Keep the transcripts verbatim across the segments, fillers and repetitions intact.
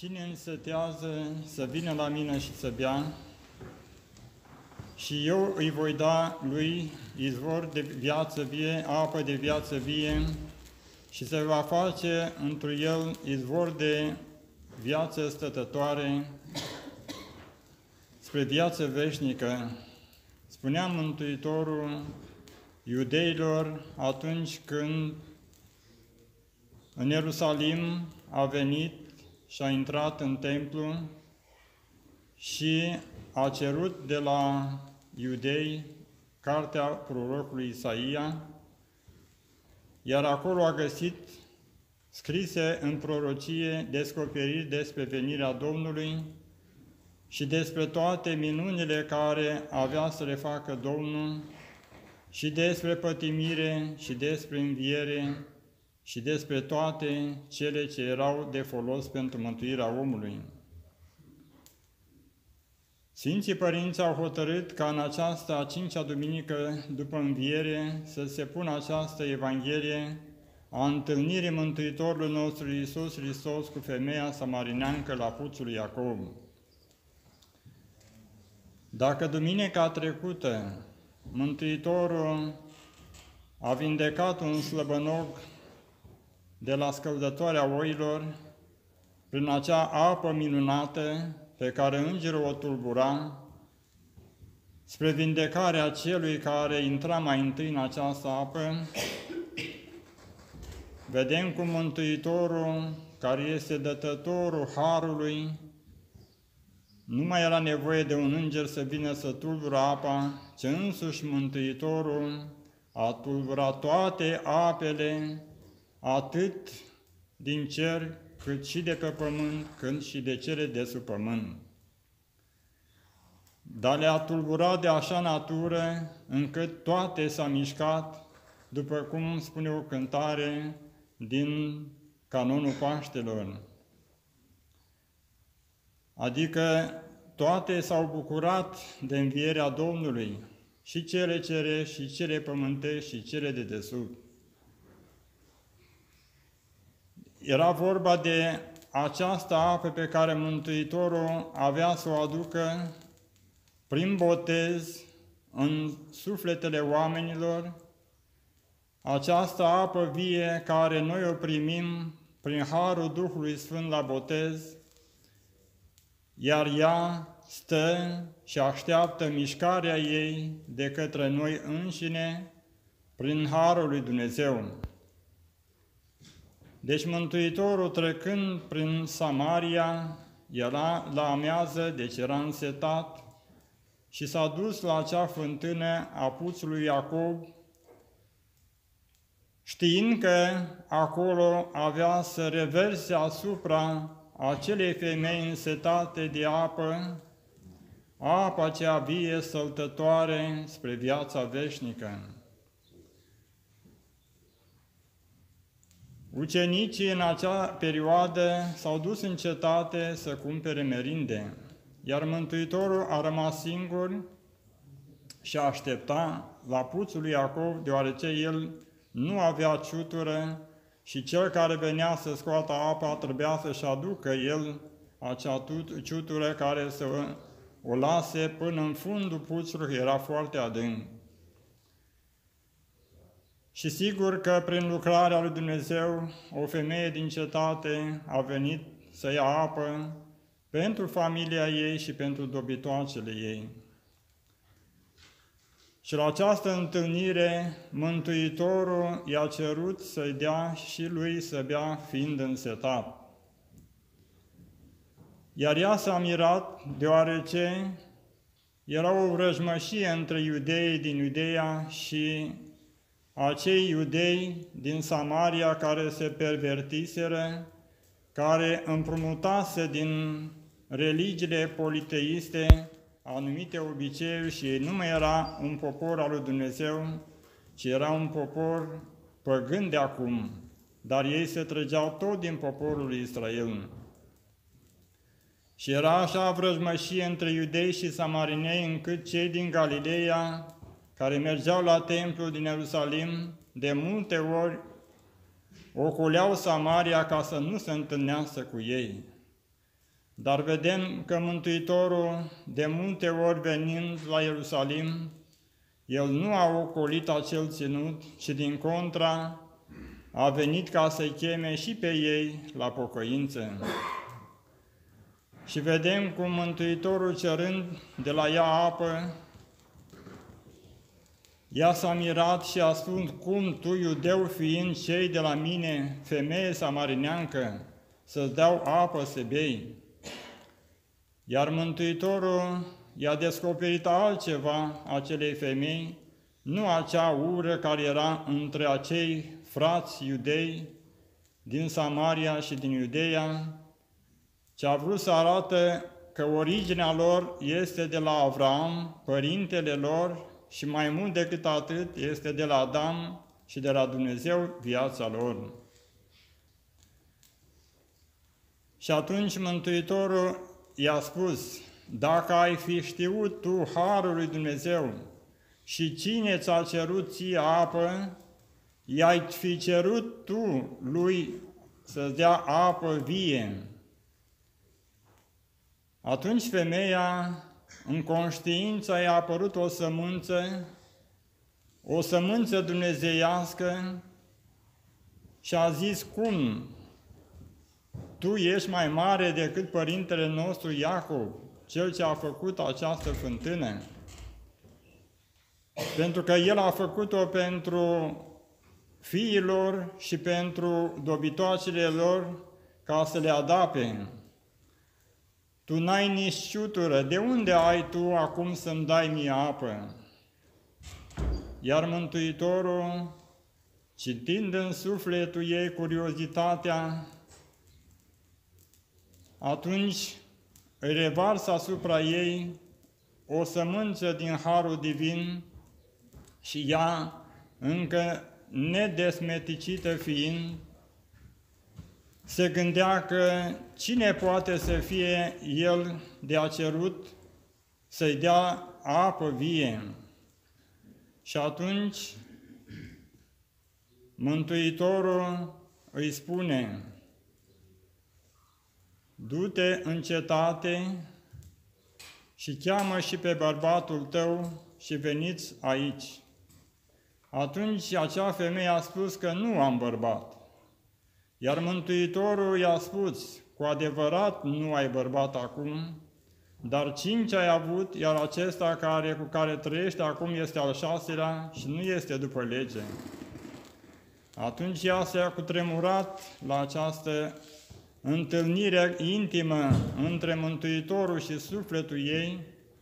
Cine însetează să vină la mine și să bea, și eu îi voi da lui izvor de viață vie, apă de viață vie, și se va face întru el izvor de viață stătătoare spre viață veșnică. Spunea Mântuitorul iudeilor atunci când în Ierusalim a venit și a intrat în templu și a cerut de la iudei cartea prorocului Isaia, iar acolo a găsit scrise în prorocie descoperiri despre venirea Domnului și despre toate minunile care avea să le facă Domnul și despre pătimire și despre înviere și despre toate cele ce erau de folos pentru mântuirea omului. Sfinții Părinți au hotărât ca în această a cincea duminică după înviere să se pună această Evanghelie a întâlnirii Mântuitorului nostru Iisus Hristos cu femeia samarineancă la puțul lui Iacov. Dacă duminica trecută Mântuitorul a vindecat un slăbănoc de la scăldătoarea oilor prin acea apă minunată pe care îngerul o tulbura, spre vindecarea celui care intra mai întâi în această apă, vedem cum Mântuitorul, care este dătătorul harului, nu mai era nevoie de un înger să vină să tulbură apa, ci însuși Mântuitorul a tulburat toate apele, atât din cer, cât și de pe pământ, cât și de cele de sub pământ. Dar le-a tulburat de așa natură, încât toate s-a mișcat, după cum spune o cântare din canonul Paștelor. Adică toate s-au bucurat de învierea Domnului, și cele cerești, și cele pământești, și cele de desubt. Era vorba de această apă pe care Mântuitorul avea să o aducă prin botez în sufletele oamenilor, această apă vie care noi o primim prin harul Duhului Sfânt la botez, iar ea stă și așteaptă mișcarea ei de către noi înșine prin harul lui Dumnezeu. Deci Mântuitorul, trecând prin Samaria, era la amiază, deci era însetat, și s-a dus la acea fântână a puțului Iacov, știind că acolo avea să reverse asupra acelei femei însetate de apă, apa cea vie săltătoare spre viața veșnică. Ucenicii în acea perioadă s-au dus în cetate să cumpere merinde, iar Mântuitorul a rămas singur și aștepta la puțul lui Iacov, deoarece el nu avea ciutură și cel care venea să scoată apa trebuia să-și aducă el acea ciutură care să o lase până în fundul puțului, era foarte adânc. Și sigur că prin lucrarea lui Dumnezeu, o femeie din cetate a venit să ia apă pentru familia ei și pentru dobitoacele ei. Și la această întâlnire, Mântuitorul i-a cerut să-i dea și lui să bea, fiind însetat. Iar ea s-a mirat, deoarece era o vrăjmășie între iudeii din Iudeea și acei iudei din Samaria care se pervertiseră, care împrumutase din religiile politeiste anumite obiceiuri și ei nu mai era un popor al lui Dumnezeu, ci era un popor păgân de acum, dar ei se trăgeau tot din poporul lui Israel. Și era așa vrăjmășie între iudei și samarinei, încât cei din Galileea, care mergeau la templul din Ierusalim, de multe ori ocoleau Samaria ca să nu se întâlnească cu ei. Dar vedem că Mântuitorul, de multe ori venind la Ierusalim, El nu a ocolit acel ținut, ci din contra a venit ca să-i cheme și pe ei la pocăință. Și vedem cum Mântuitorul, cerând de la ea apă, ea s-a mirat și a spus: cum tu, iudeu fiind, cei de la mine, femeie samarineancă, să-ți dau apă să bei? Iar Mântuitorul i-a descoperit altceva acelei femei, nu acea ură care era între acei frați iudei din Samaria și din Iudeea, ci a vrut să arate că originea lor este de la Avram, părintele lor, și mai mult decât atât este de la Adam și de la Dumnezeu viața lor. Și atunci Mântuitorul i-a spus: dacă ai fi știut tu harul lui Dumnezeu și cine ți-a cerut ție apă, i-ai fi cerut tu lui să-ți dea apă vie. Atunci femeia, în conștiință, i-a apărut o sămânță, o sămânță dumnezeiască, și a zis: cum? Tu ești mai mare decât părintele nostru Iacov, cel ce a făcut această fântână? Pentru că el a făcut-o pentru fiilor și pentru dobitoacele lor, ca să le adape. Tu n-ai nici șutură, de unde ai tu acum să-mi dai mie apă? Iar Mântuitorul, citind în sufletul ei curiozitatea, atunci îi revarsă asupra ei o sămânță din harul divin și ea, încă nedesmeticită fiind, se gândea că cine poate să fie el de a cerut să-i dea apă vie. Și atunci Mântuitorul îi spune: du-te în cetate și cheamă și pe bărbatul tău și veniți aici. Atunci acea femeie a spus că nu am bărbat. Iar Mântuitorul i-a spus: cu adevărat nu ai bărbat acum, dar cinci ai avut, iar acesta care, cu care trăiește acum este al șaselea și nu este după lege. Atunci ea s-a cutremurat la această întâlnire intimă între Mântuitorul și sufletul ei,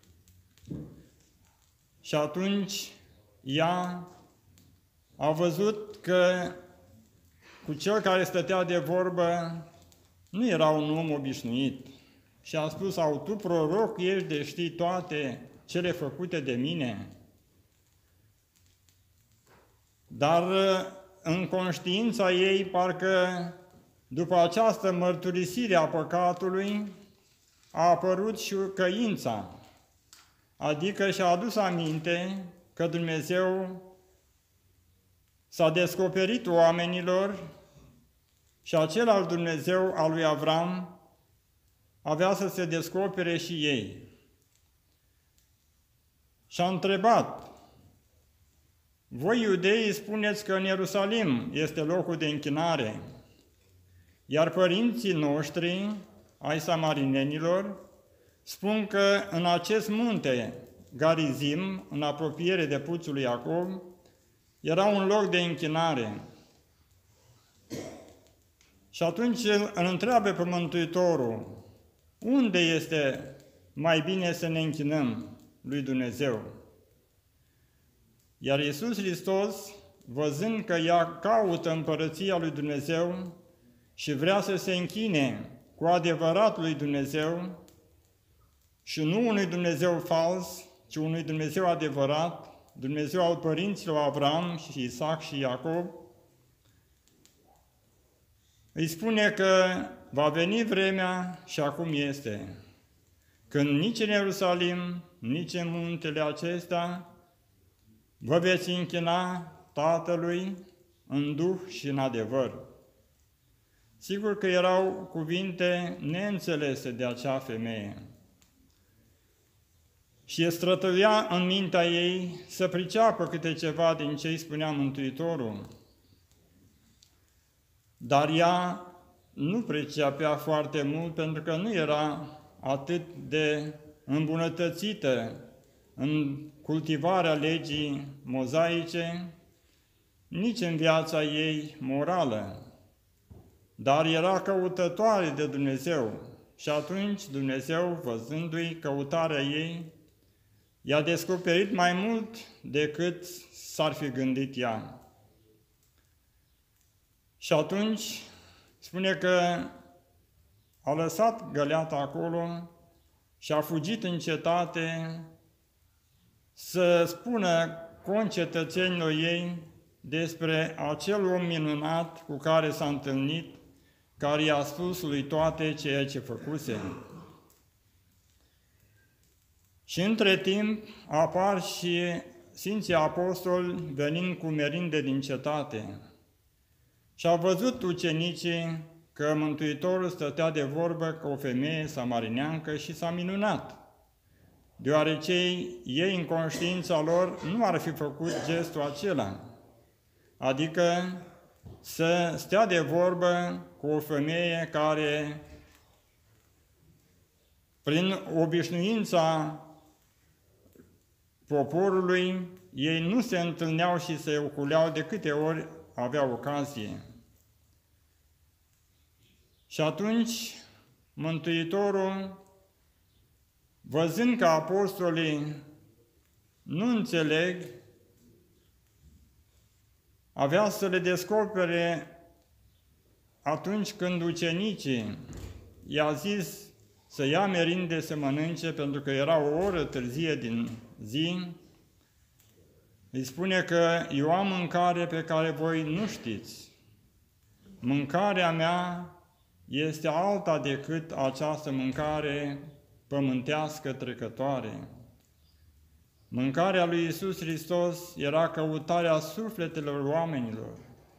și atunci ea a văzut că cu cel care stătea de vorbă nu era un om obișnuit și a spus: au, tu proroc ești de știi toate cele făcute de mine? Dar în conștiința ei, parcă după această mărturisire a păcatului, a apărut și căința, adică și-a adus aminte că Dumnezeu s-a descoperit oamenilor și acela Dumnezeu al lui Avram avea să se descopere și ei. Și a întrebat: voi iudeii spuneți că în Ierusalim este locul de închinare, iar părinții noștri, ai samarinenilor, spun că în acest munte Garizim, în apropiere de puțul lui Iacov, era un loc de închinare. Și atunci îl întreabă pe Mântuitorul: unde este mai bine să ne închinăm lui Dumnezeu? Iar Iisus Hristos, văzând că ea caută împărăția lui Dumnezeu și vrea să se închine cu adevărat lui Dumnezeu și nu unui Dumnezeu fals, ci unui Dumnezeu adevărat, Dumnezeu al părinților Avram și Isaac și Iacov, îi spune că va veni vremea, și acum este, când nici în Ierusalim, nici în muntele acesta vă veți închina Tatălui în duh și în adevăr. Sigur că erau cuvinte neînțelese de acea femeie. Și strătăvea în mintea ei să priceapă câte ceva din ce îi spunea Mântuitorul. Dar ea nu pricepea foarte mult pentru că nu era atât de îmbunătățită în cultivarea legii mozaice, nici în viața ei morală, dar era căutătoare de Dumnezeu. Și atunci Dumnezeu, văzându-i căutarea ei, i-a descoperit mai mult decât s-ar fi gândit ea. Și atunci spune că a lăsat găleata acolo și a fugit în cetate să spună concetățenilor ei despre acel om minunat cu care s-a întâlnit, care i-a spus lui toate ceea ce făcuse. Și între timp apar și Sfinții Apostoli venind cu merinde din cetate. Și au văzut ucenicii că Mântuitorul stătea de vorbă cu o femeie samarineancă și s-a minunat, deoarece ei, în conștiința lor, nu ar fi făcut gestul acela, adică să stea de vorbă cu o femeie care, prin obișnuința poporului, ei nu se întâlneau și se oculeau de câte ori aveau ocazie. Și atunci Mântuitorul, văzând că apostolii nu înțeleg, avea să le descopere atunci când ucenicii i-a zis să ia merinde să mănânce, pentru că era o oră târzie din zi, îi spune că eu am mâncare pe care voi nu știți. Mâncarea mea este alta decât această mâncare pământească trecătoare. Mâncarea lui Iisus Hristos era căutarea sufletelor oamenilor.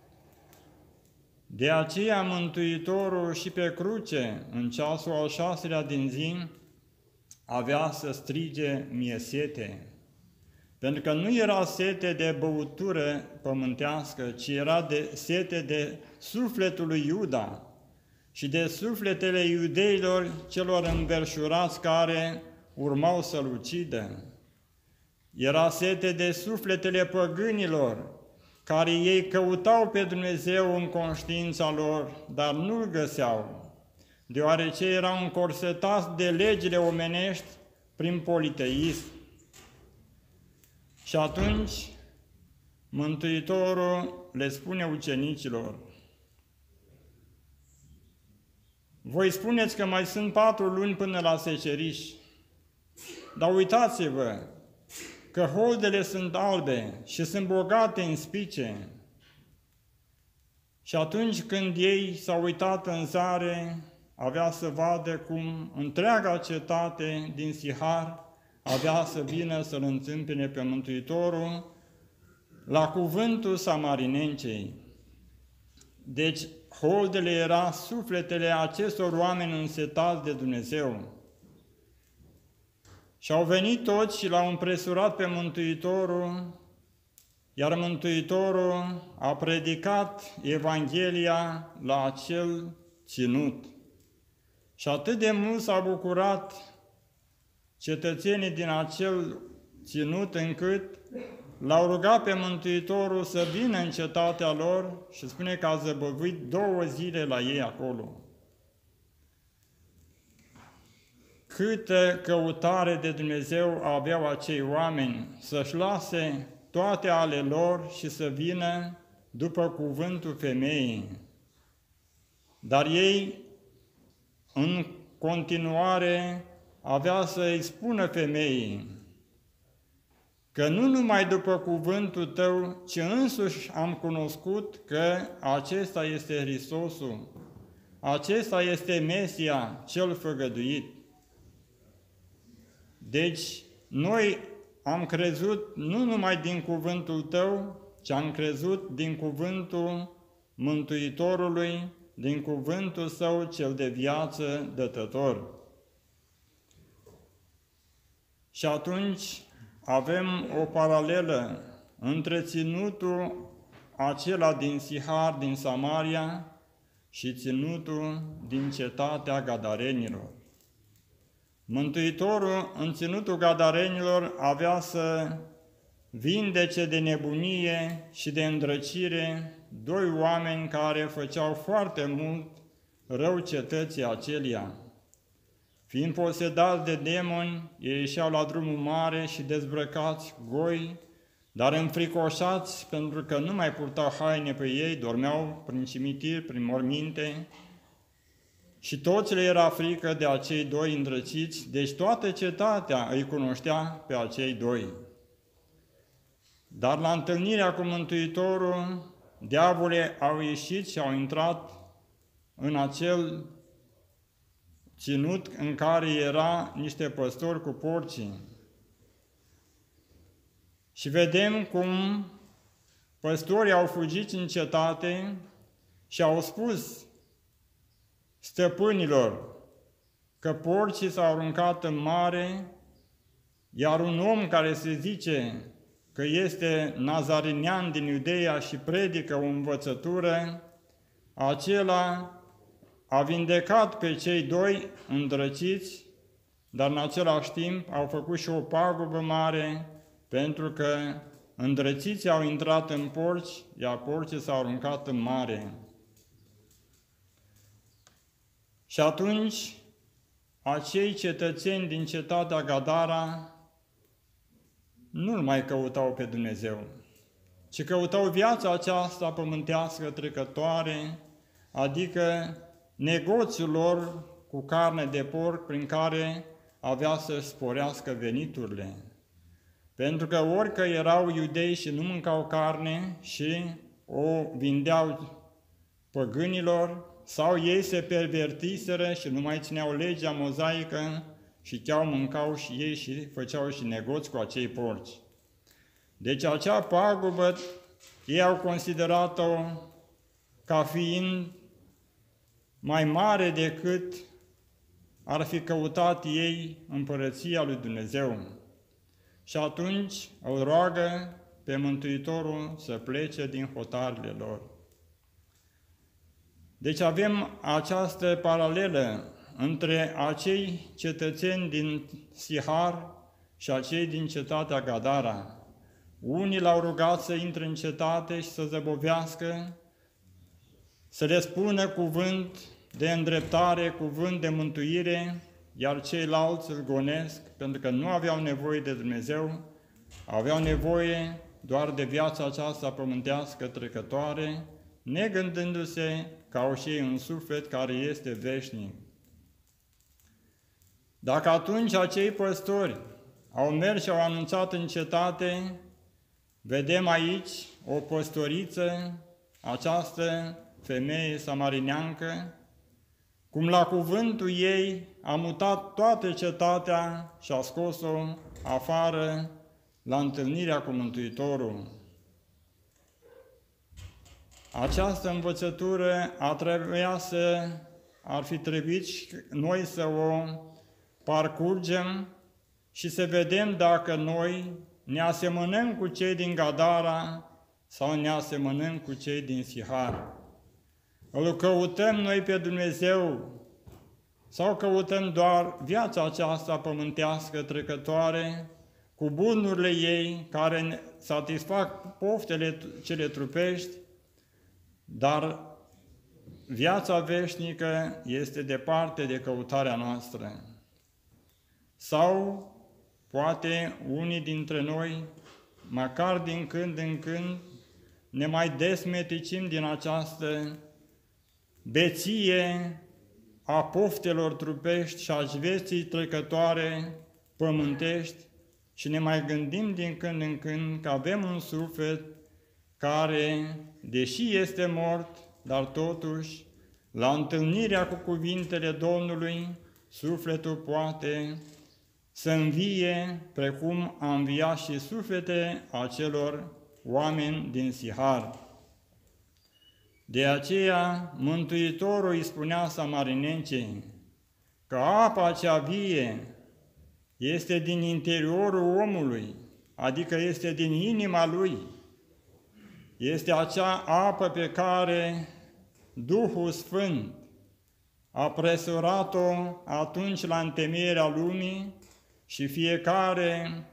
De aceea Mântuitorul și pe cruce, în ceasul al șaselea din zi, avea să strige mie sete. Pentru că nu era sete de băutură pământească, ci era de sete de sufletul lui Iuda și de sufletele iudeilor celor înverșurați care urmau să-l ucidă. Era sete de sufletele păgânilor, care ei căutau pe Dumnezeu în conștiința lor, dar nu-L găseau, deoarece erau încorsetați de legile omenești prin politeism. Și atunci Mântuitorul le spune ucenicilor: voi spuneți că mai sunt patru luni până la seceriș, dar uitați-vă că holdele sunt albe și sunt bogate în spice. Și atunci când ei s-au uitat în zare, avea să vadă cum întreaga cetate din Sihar avea să vină să-L întâmpine pe Mântuitorul la cuvântul samarinencei. Deci, holdele era sufletele acestor oameni însetați de Dumnezeu. Și au venit toți și l-au împresurat pe Mântuitorul, iar Mântuitorul a predicat Evanghelia la acel ținut. Și atât de mult s-a bucurat cetățenii din acel ținut încât l-au rugat pe Mântuitorul să vină în cetatea lor și spune că a zăbăvit două zile la ei acolo. Câtă căutare de Dumnezeu aveau acei oameni să-și lase toate ale lor și să vină după cuvântul femeii. Dar ei, în continuare, avea să-i spună femeii că nu numai după cuvântul tău, ci însuși am cunoscut că acesta este Hristosul, acesta este Mesia, cel făgăduit. Deci, noi am crezut nu numai din cuvântul tău, ci am crezut din cuvântul Mântuitorului, din cuvântul Său cel de viață dătător. Și atunci avem o paralelă între ținutul acela din Sihar, din Samaria, și ținutul din cetatea Gadarenilor. Mântuitorul, în ținutul Gadarenilor, avea să vindece de nebunie și de îndrăcire doi oameni care făceau foarte mult rău cetății acelia. Fiind posedați de demoni, ei ieșeau la drumul mare și dezbrăcați, goi, dar înfricoșați pentru că nu mai purtau haine pe ei, dormeau prin cimitir, prin morminte, și toți le era frică de acei doi îndrăciți, deci toată cetatea îi cunoștea pe acei doi. Dar la întâlnirea cu Mântuitorul, diavolii au ieșit și au intrat în acel ținut în care era niște păstori cu porcii. Și vedem cum păstorii au fugit în cetate și au spus stăpânilor că porcii s-au aruncat în mare, iar un om care se zice că este nazarinean din Iudeea și predică o învățătură, acela a vindecat pe cei doi îndrăciți, dar în același timp au făcut și o pagubă mare, pentru că îndrăciții au intrat în porci, iar porcii s-au aruncat în mare. Și atunci, acei cetățeni din cetatea Gadara nu-L mai căutau pe Dumnezeu, ci căutau viața aceasta pământească trecătoare, adică negoțiul lor cu carne de porc prin care avea să-și sporească veniturile. Pentru că orică erau iudei și nu mâncau carne și o vindeau păgânilor, sau ei se pervertiseră și nu mai țineau legea mozaică și chiar mâncau și ei și făceau și negoți cu acei porci. Deci acea pagubă ei au considerat-o ca fiind mai mare decât ar fi căutat ei împărăția lui Dumnezeu. Și atunci îl roagă pe Mântuitorul să plece din hotarele lor. Deci avem această paralelă între acei cetățeni din Sihar și acei din cetatea Gadara. Unii l-au rugat să intre în cetate și să zăbovească, să le spună cuvânt de îndreptare, cuvânt de mântuire, iar ceilalți îl gonesc, pentru că nu aveau nevoie de Dumnezeu, aveau nevoie doar de viața aceasta pământească trecătoare, negândându-se că au și ei un suflet care este veșnic. Dacă atunci acei păstori au mers și au anunțat în cetate, vedem aici o păstoriță, această femeie samarineancă, cum la cuvântul ei a mutat toată cetatea și a scos-o afară la întâlnirea cu Mântuitorul. Această învățătură a trebuit să, ar fi trebuit și noi să o parcurgem și să vedem dacă noi ne asemănăm cu cei din Gadara sau ne asemănăm cu cei din Sihar. Îl căutăm noi pe Dumnezeu sau căutăm doar viața aceasta pământească trecătoare cu bunurile ei care ne satisfac poftele cele trupești, dar viața veșnică este departe de căutarea noastră. Sau poate unii dintre noi, măcar din când în când, ne mai desmeticim din această beție a poftelor trupești și a vieții trecătoare pământești și ne mai gândim din când în când că avem un suflet care, deși este mort, dar totuși, la întâlnirea cu cuvintele Domnului, sufletul poate să învie precum a înviat și suflete acelor oameni din Sihar. De aceea, Mântuitorul îi spunea samarinencei că apa cea vie este din interiorul omului, adică este din inima lui. Este acea apă pe care Duhul Sfânt a presurat-o atunci la întemeierea lumii și fiecare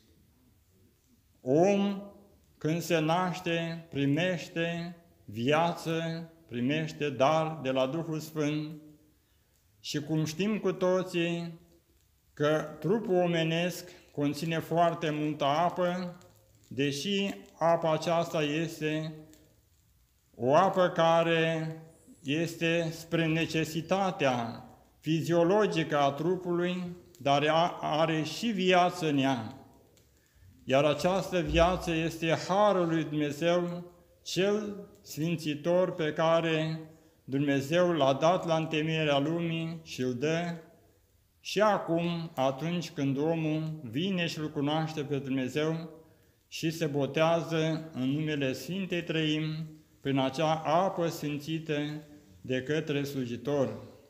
om, când se naște, primește viață, primește dar de la Duhul Sfânt. Și cum știm cu toții că trupul omenesc conține foarte multă apă, deși apa aceasta este o apă care este spre necesitatea fiziologică a trupului, dar are și viață în ea. Iar această viață este harul lui Dumnezeu, cel sfințitor pe care Dumnezeu l-a dat la întemeierea lumii și îl dă și acum, atunci când omul vine și îl cunoaște pe Dumnezeu și se botează în numele Sfintei Trăimi, prin acea apă sfințită de către slujitor.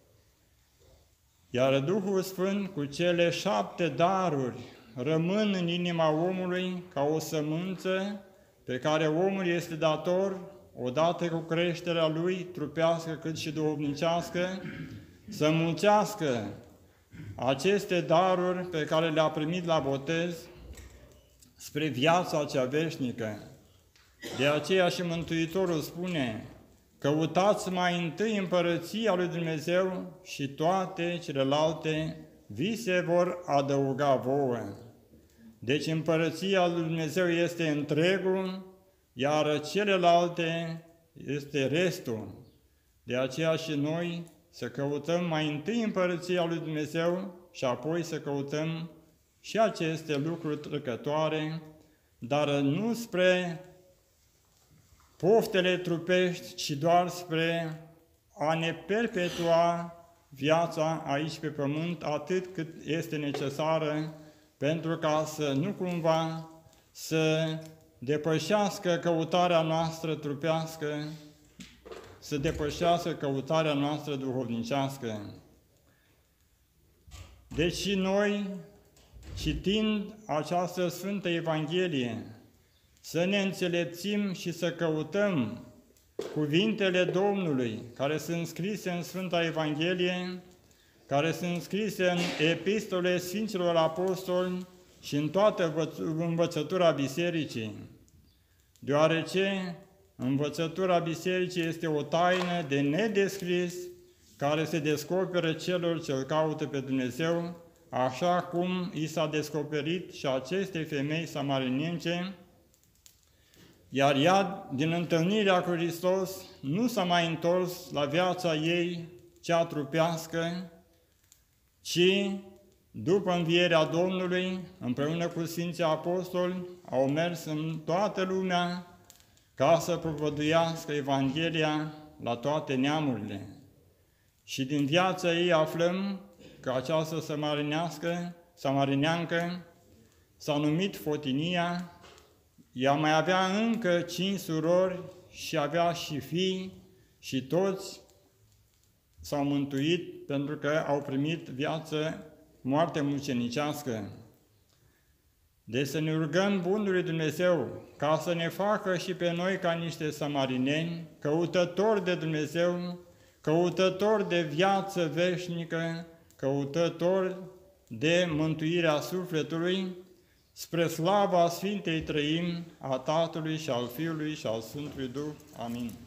Iar Duhul Sfânt cu cele șapte daruri rămân în inima omului ca o sămânță pe care omul este dator, odată cu creșterea lui, trupească cât și duhovnicească, să mulțească aceste daruri pe care le-a primit la botez spre viața cea veșnică. De aceea și Mântuitorul spune: căutați mai întâi împărăția lui Dumnezeu și toate celelalte vi se vor adăuga vouă. Deci împărăția lui Dumnezeu este întregul, iar celelalte este restul. De aceea și noi să căutăm mai întâi împărăția lui Dumnezeu și apoi să căutăm și aceste lucruri trecătoare, dar nu spre poftele trupești, ci doar spre a ne perpetua viața aici pe pământ atât cât este necesară, pentru ca să nu cumva să depășească căutarea noastră trupească, să depășească căutarea noastră duhovnicească. Deci și noi, citind această Sfântă Evanghelie, să ne înțelepțim și să căutăm cuvintele Domnului, care sunt scrise în Sfânta Evanghelie, care sunt scrise în epistole Sfinților Apostoli și în toată învățătura Bisericii, deoarece învățătura Bisericii este o taină de nedescris, care se descoperă celor ce îl caută pe Dumnezeu, așa cum i s-a descoperit și acestei femei samarinence, iar ea, din întâlnirea cu Hristos, nu s-a mai întors la viața ei, cea trupească, ci, după învierea Domnului, împreună cu Sfinții Apostoli, au mers în toată lumea ca să propovăduiască Evanghelia la toate neamurile. Și din viața ei aflăm că această samarinească, samarineancă s-a numit Fotinia. Ea mai avea încă cinci surori și avea și fii și toți s-au mântuit pentru că au primit viață, moarte mucenicească. Deci să ne rugăm Bunului Dumnezeu ca să ne facă și pe noi ca niște samarineni, căutători de Dumnezeu, căutători de viață veșnică, căutători de mântuirea sufletului, spre slava Sfintei Trăimi, a Tatălui și al Fiului și al Sfântului Duh. Amin.